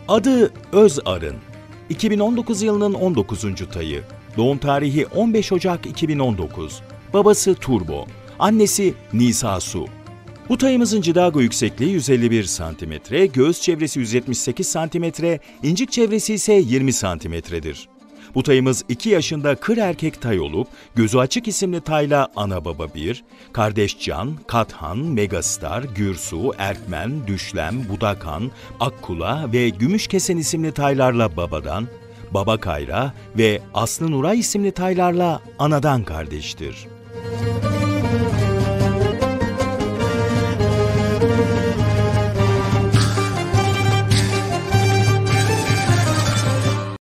Adı Özarın. 2019 yılının 19. tayı. Doğum tarihi 15 Ocak 2019. Babası Turbo. Annesi Nisa Su. Bu tayımızın cidago yüksekliği 151 cm, göğüs çevresi 178 cm, incik çevresi ise 20 cm'dir. Bu tayımız 2 yaşında kır erkek tay olup, Gözü Açık isimli tayla ana baba 1, kardeş Can, Kathan, Megastar, Gürsu, Erkmen, Düşlem, Budakan, Akkula ve Gümüşkesen isimli taylarla babadan, Baba Kayra ve Aslı Nuray isimli taylarla anadan kardeştir.